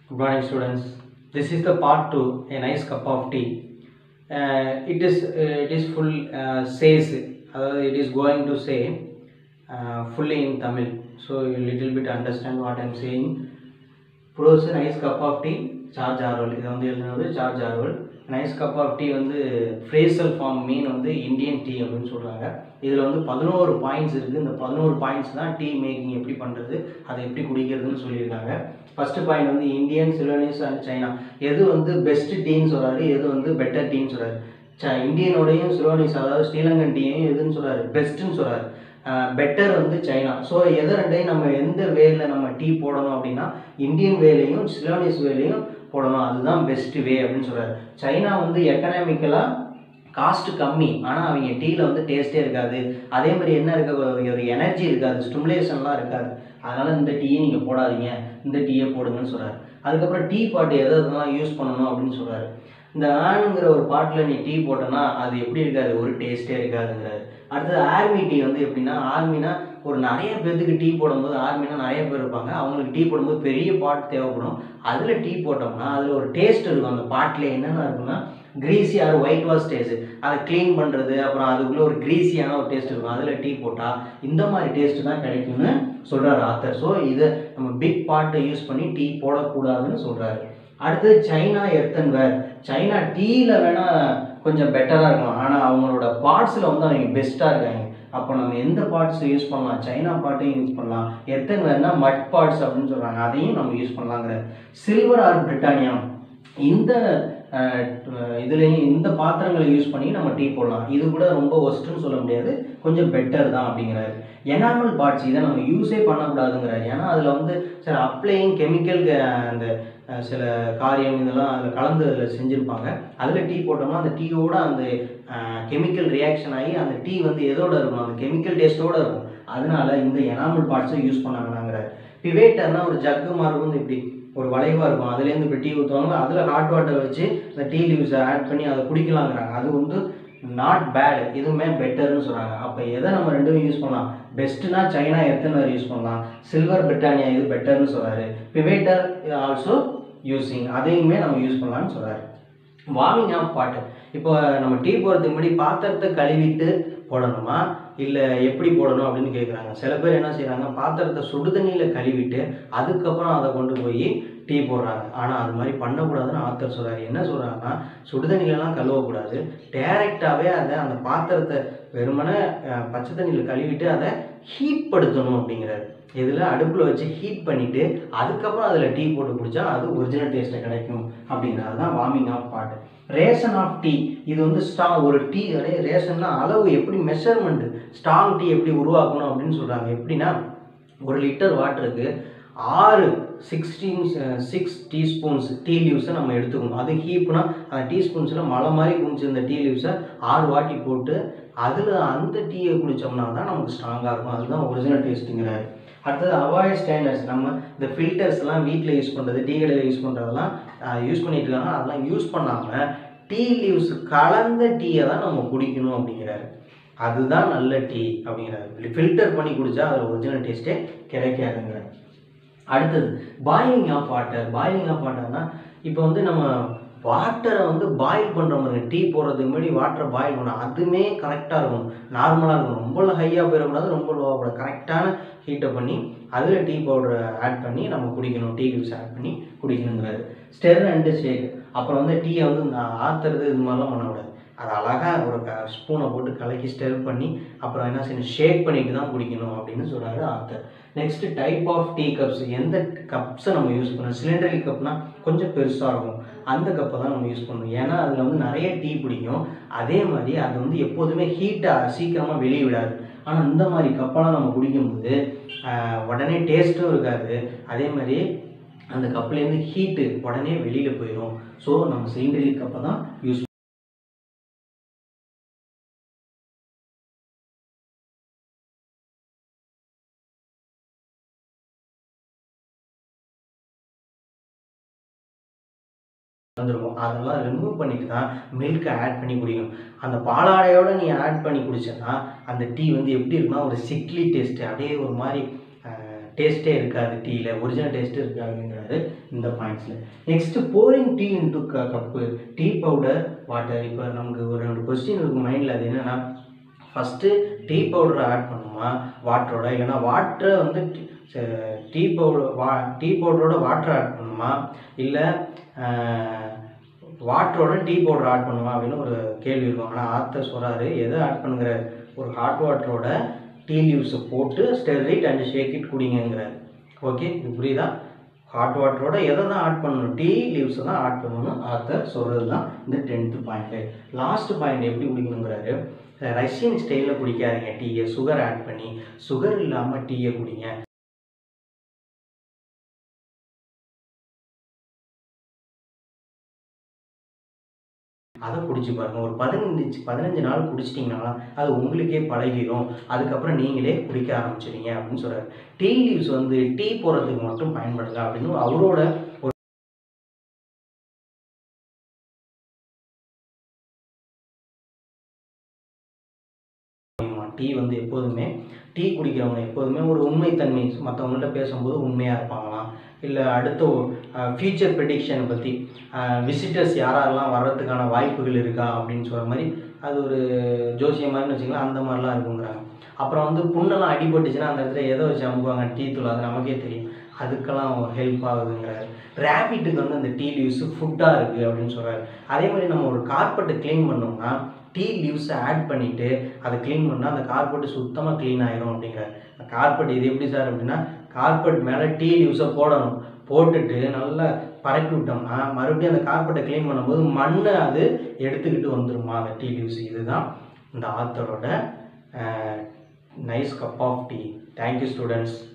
Good morning, students. This is the part 2, a nice cup of tea. It is full says, it is going to say fully in Tamil. So you little bit understand what I am saying. Produce a nice cup of tea, charge Arwal. இது வந்து எழுதுனது charge Arwal. Nice cup of tea வந்து phrasal form mean வந்து Indian tea அப்படின்னு சொல்றாங்க. இதில் வந்து 11 points இருக்குது. இந்த 11 பாயிண்ட்ஸ் தான் டீ மேக்கிங் எப்படி பண்ணுறது, அதை எப்படி குடிக்கிறதுன்னு சொல்லியிருக்காங்க. ஃபர்ஸ்ட் பாயிண்ட் வந்து இந்தியன், சிலோனிஸ் அண்ட் சைனா. எது வந்து பெஸ்ட் டீன்னு சொல்கிறாரு, எது வந்து பெட்டர் டீன்னு சொல்கிறாரு. இந்தியனோடையும் சிலோனிஸ் அதாவது ஸ்ரீலங்கன் டீயையும் எதுன்னு சொல்கிறாரு, பெஸ்ட்டுன்னு சொல்கிறாரு. பெட்டர் வந்து சைனா. ஸோ எதை ரெண்டையும் நம்ம எந்த வேல நம்ம டீ போடணும் அப்படின்னா இந்தியன் வேலையும் சிலோனிஸ் வேலையும் போடணும், அதுதான் பெஸ்ட் வே அப்படின்னு சொல்கிறாரு. சைனா வந்து எக்கனாமிக்கலாக காஸ்ட் கம்மி, ஆனால் அவங்க டீயில் வந்து டேஸ்ட்டே இருக்காது. அதே மாதிரி என்ன இருக்க ஒரு எனர்ஜி இருக்காது, ஸ்டிமுலேஷன்லாம் இருக்காது. அதனால் இந்த டீயை நீங்கள் போடாதீங்க, இந்த டீயை போடுங்கன்னு சொல்கிறாரு. அதுக்கப்புறம் டீ பாட்டு எதெல்லாம் யூஸ் பண்ணணும் அப்படின்னு சொல்கிறாரு. இந்த ஆணுங்கிற ஒரு பாட்டில் நீ டீ போட்டோன்னா அது எப்படி இருக்காது, ஒரு டேஸ்ட்டே இருக்காதுங்கிறாரு. அடுத்தது ஆர்மி டீ வந்து எப்படின்னா, ஆர்மினா ஒரு நிறைய பேர்த்துக்கு டீ போடும்போது, ஆர்மினா நிறைய பேர் இருப்பாங்க, அவங்களுக்கு டீ போடும்போது பெரிய பாட் தேவைப்படும். அதில் டீ போட்டோம்னா அதில் ஒரு டேஸ்ட் இருக்கும். அந்த பாட்டில் என்னென்ன இருக்குன்னா greasy or white wash taste, அதை க்ளீன் பண்ணுறது, அப்புறம் அதுக்குள்ளே ஒரு கிரீஸியான ஒரு டேஸ்ட் இருக்கும். அதில் டீ போட்டால் இந்த மாதிரி டேஸ்ட்டு தான் கிடைக்கும்னு சொல்கிறார் ஆத்தர். ஸோ இதை நம்ம பிக் பாட்டை யூஸ் பண்ணி டீ போடக்கூடாதுன்னு சொல்கிறாரு. அடுத்தது சைனா எர்த்தன்வேர். சைனா டீயில் வேணால் கொஞ்சம் பெட்டராக இருக்கலாம், ஆனால் அவங்களோட பார்ட்ஸில் வந்து அவங்க பெஸ்ட்டாக இருக்காங்க. அப்போ நம்ம எந்த பார்ட்ஸ் யூஸ் பண்ணலாம், சைனா பார்ட்டையும் யூஸ் பண்ணலாம். எர்த்தன்வேர்னா மட் பார்ட்ஸ் அப்படின்னு சொல்கிறாங்க, அதையும் நம்ம யூஸ் பண்ணலாங்கிற. சில்வர் ஆர் பிரிட்டானியா, இந்த இதுலேயும் இந்த பாத்திரங்களை யூஸ் பண்ணி நம்ம டீ போடலாம். இது கூட ரொம்ப ஒஸ்ட்டுன்னு சொல்ல முடியாது, கொஞ்சம் பெட்டர் தான் அப்படிங்கிறாரு. எனாமல் பார்ட்ஸ் இதை நம்ம யூஸே பண்ணக்கூடாதுங்கிறாரு. ஏன்னா அதில் வந்து சில அப்ளையிங் கெமிக்கல் அந்த சில காரியம் இதெல்லாம் அதில் கலந்து அதில் செஞ்சுருப்பாங்க. அதில் டீ போட்டோம்னா அந்த டீயோட அந்த கெமிக்கல் ரியாக்ஷன் ஆகி அந்த டீ வந்து எதோட இருக்கும், அந்த கெமிக்கல் டேஸ்ட்டோடு இருக்கும். அதனால இந்த எனாமல் பார்ட்ஸை யூஸ் பண்ணாங்கன்னாங்கிறாரு. பிவேட்டர்னா ஒரு ஜக்கு மாதிரி வந்து இப்படி ஒரு வளைவாக இருக்கும், அதுலேருந்து இப்போ டீ ஊற்றுவாங்க, அதில் ஹாட் வாட்டர் வச்சு இந்த டீ லீவ்ஸை ஆட் பண்ணி அதை குடிக்கலாங்கிறாங்க. அது வந்து நாட் பேட், இதுவுமே பெட்டர்னு சொல்கிறாங்க. அப்போ எதை நம்ம ரெண்டும் யூஸ் பண்ணலாம், பெஸ்ட்டுனா சைனா எர்த்தன்வேர் யூஸ் பண்ணலாம், சில்வர் பிரிட்டானியா இது பெட்டர்னு சொல்கிறாரு. பிவேட்டர் ஆல்சோ யூஸிங், அதையுமே நம்ம யூஸ் பண்ணலான்னு சொல்கிறாரு. Warming of water. இப்போ நம்ம டீ போடுறதுக்கு முன்னாடி பாத்திரத்தை கழுவிட்டு போடணுமா இல்லை எப்படி போடணும் அப்படின்னு கேட்குறாங்க. சில பேர் என்ன செய்கிறாங்க, பாத்திரத்தை சுடு தண்ணியில் கழுவிட்டு அதுக்கப்புறம் அதை கொண்டு போய் டீ போடுறாங்க. ஆனால் அது மாதிரி பண்ணக்கூடாதுன்னு ஆத்தர் சொல்கிறாரு. என்ன சொல்கிறாங்கன்னா, சுடு தண்ணியிலலாம் கழுவக்கூடாது, டைரெக்டாகவே அதை அந்த பாத்திரத்தை வெறுமனே பச்சை தண்ணியில் கழுவிட்டு அதை ஹீட் படுத்தணும் அப்படிங்கிறாரு. இதில் அடுப்பில் வச்சு ஹீட் பண்ணிவிட்டு அதுக்கப்புறம் அதில் டீ போட்டு குடித்தா அது ஒரிஜினல் டேஸ்ட்டை கிடைக்கும் அப்படிங்கிறது தான் warming of pot. Ration of tea, இது வந்து ஒரு டீ ரேஷன்னா அளவு, எப்படி மெஷர்மெண்ட்டு, ஸ்ட்ராங் டீ எப்படி உருவாக்கணும் அப்படின்னு சொல்கிறாங்க. எப்படின்னா 1 லிட்டர் வாட்டருக்கு 6 டீஸ்பூன்ஸ் டீ லீவ்ஸை நம்ம எடுத்துக்கணும். அது ஹீப்னா அந்த டீஸ்பூன்ஸில் மலை மாதிரி குடிச்சிருந்த டீ லீவ்ஸை 6 வாட்டி போட்டு அதில் அந்த டீயை குடித்தோம்னா தான் நமக்கு ஸ்ட்ராங்காக இருக்கும், அதுதான் ஒரிஜினல் டேஸ்ட்டுங்கிறாரு. அடுத்தது அவாய்ட் ஸ்டாண்டர்ட்ஸ். நம்ம இந்த ஃபில்டர்ஸ்லாம் வீட்டில் யூஸ் பண்ணுறது, டீ கடையில் யூஸ் பண்ணுறதெல்லாம் யூஸ் பண்ணிட்டு இருக்காங்க, அதெல்லாம் யூஸ் பண்ணாமல் டீ லீவ்ஸ் கலந்த டீயை தான் நம்ம குடிக்கணும் அப்படிங்கிறாரு. அதுதான் நல்ல டீ அப்படிங்கிறாரு. ஃபில்டர் பண்ணி குடித்தா அதில் ஒரிஜினல் டேஸ்ட்டே கிடைக்காதுங்கிறாரு. அடுத்தது boiling of water. Boiling of வாட்டர்னா இப்போ வந்து நம்ம வாட்டரை வந்து பாயில் பண்ணுற மாதிரி, டீ போடுறதுக்கு முன்னாடி வாட்டரை பாயில் பண்ணோம், அதுவுமே கரெக்டாக இருக்கும், நார்மலாக இருக்கும். ரொம்ப ஹையாக போயிடக்கூடாது, ரொம்ப லோவாக போடாது, கரெக்டான ஹீட்டை பண்ணி அதில் டீ பவுடரை ஆட் பண்ணி நம்ம குடிக்கணும், டீ லீவ்ஸ் ஆட் பண்ணி குடிக்கணுங்கிறாரு. ஸ்டெர் அண்டு ஷேக். அப்புறம் வந்து டீயை வந்து ஆற்றுறது இது மாதிரிலாம் பண்ணக்கூடாது, அதை அழகாக ஒரு ஸ்பூனை போட்டு கலக்கி ஸ்டெர் பண்ணி அப்புறம் என்ன செய்யணும், ஷேக் பண்ணிட்டு தான் குடிக்கணும் அப்படின்னு சொல்கிறாரு author. Next type of tea cups. எந்த கப்ஸை நம்ம யூஸ் பண்ணணும், சிலிண்டரில் கப்னால் கொஞ்சம் பெருசாக இருக்கும், அந்த கப்பை தான் நம்ம யூஸ் பண்ணணும். ஏன்னா அதில் வந்து நிறைய டீ பிடிக்கும், அதே மாதிரி அது வந்து எப்போதுமே ஹீட்டை சீக்கிரமாக வெளியே விடாது. ஆனால் இந்த மாதிரி கப்பெல்லாம் நம்ம குடிக்கும்போது உடனே டேஸ்ட்டும் இருக்காது, அதே மாதிரி அந்த கப்புலேருந்து ஹீட்டு உடனே வெளியில் போயிடும். ஸோ நம்ம சிலிண்டரில் கப்பை தான் யூஸ் வந்துருக்கும். அதெல்லாம் ரிமூவ் பண்ணிட்டு தான் மில்கை ஆட் பண்ணி குடிக்கணும். அந்த பாலாடையோடு நீ ஆட் பண்ணி குடிச்சேன்னா அந்த டீ வந்து எப்படி இருக்குன்னா ஒரு சிக்லி டேஸ்ட்டு, அப்படியே ஒரு மாதிரி டேஸ்ட்டே இருக்காது, டீயில் ஒரிஜினல் டேஸ்ட்டு இருக்காதுங்கிறது இந்த பாயிண்ட்ஸில். Next pouring tea into cup, tea powder water. இப்போ நமக்கு ஒரு 2 கொஸ்டின் இருக்கும் மைண்டில். அது என்னென்னா, ஃபஸ்ட்டு டீ பவுடரை ஆட் பண்ணுமா வாட்டரோட, இல்லைனா வாட்டரை வந்து டீ பவுடரோட வாட்டரை ஆட் பண்ணுமா, இல்லை வாட்டரோட டீ பவுடர் ஆட் பண்ணுமா அப்படின்னு ஒரு கேள்வி இருக்கும். ஆனால் ஆத்தர் சொல்கிறாரு எதை ஆட் பண்ணுங்கிற, ஒரு ஹாட் வாட்டரோட டீ லீவ்ஸை போட்டு stir it and shake it குடிங்கிறார். ஓகே, இது புரியுதா? ஹாட் வாட்டரோட எதை தான் ஆட் பண்ணணும், டீ லீவ்ஸை தான் ஆட் பண்ணணும் ஆத்தர் சொல்கிறது தான் இந்த 10th பாயிண்ட்டு. லாஸ்ட் பாயிண்ட் எப்படி குடிக்கணுங்கிறாரு, ரஷ்யன் ஸ்டைலில் குடிக்காதீங்க டீயை, சுகர் ஆட் பண்ணி, சுகர் இல்லாமல் டீயை குடிங்க. அதை குடிச்சு பாருங்கள். ஒரு 15 நாள் குடிச்சிட்டிங்கன்னா அது உங்களுக்கே பழகிடும். அதுக்கப்புறம் நீங்களே குடிக்க ஆரம்பிச்சிடுங்க அப்படின்னு சொல்கிறார். டீ லீவ்ஸ் வந்து டீ போடுறதுக்கு மட்டும் பயன்படுங்க அப்படின்னு அவரோட டீ வந்து எப்போதுமே டீ குடிக்கிறவங்க எப்போதுமே ஒரு உண்மைத்தன்மை, மற்றவங்கள்ட்ட பேசும்போது உண்மையாக இருப்பாங்களாம். இல்லை அடுத்த ஃபியூச்சர் ப்ரெடிக்ஷனை பற்றி, விசிட்டர்ஸ் யாரெல்லாம் வர்றதுக்கான வாய்ப்புகள் இருக்கா அப்படின்னு சொல்கிற மாதிரி, அது ஒரு ஜோசியம் மாதிரின்னு வச்சுக்கலாம், அந்த மாதிரிலாம் இருக்குங்கிறாங்க. அப்புறம் வந்து புண்ணெல்லாம் அடிபட்டுச்சுன்னா அந்த இடத்துல எதை வச்சு அமுக்குவாங்க, டீ தூள், அது நமக்கே தெரியும், அதுக்கெல்லாம் ஹெல்ப் ஆகுதுங்கிறாரு. ரேபிட்டுக்கு வந்து அந்த டீ லீவ்ஸு ஃபுட்டாக இருக்குது அப்படின்னு சொல்கிறாரு. அதே மாதிரி நம்ம ஒரு கார்பெட்டை க்ளீன் பண்ணோம்னா டீ லீவ்ஸை ஆட் பண்ணிவிட்டு அதை க்ளீன் பண்ணால் அந்த கார்பெட்டு சுத்தமாக க்ளீன் ஆகிரும் அப்படிங்கிறார். கார்பெட் இது எப்படி சார் அப்படின்னா, கார்பெட் மேலே டீ லீவ்ஸை போடணும், போட்டுட்டு நல்லா பரப்பி விட்டோம்னா மறுபடியும் அந்த கார்பெட்டை க்ளீன் பண்ணும்போது மண்ணை அது எடுத்துக்கிட்டு வந்துடுமா அந்த டீ லீவ்ஸ். இதுதான் இந்த ஆத்தரோட nice cup of tea. Thank you students.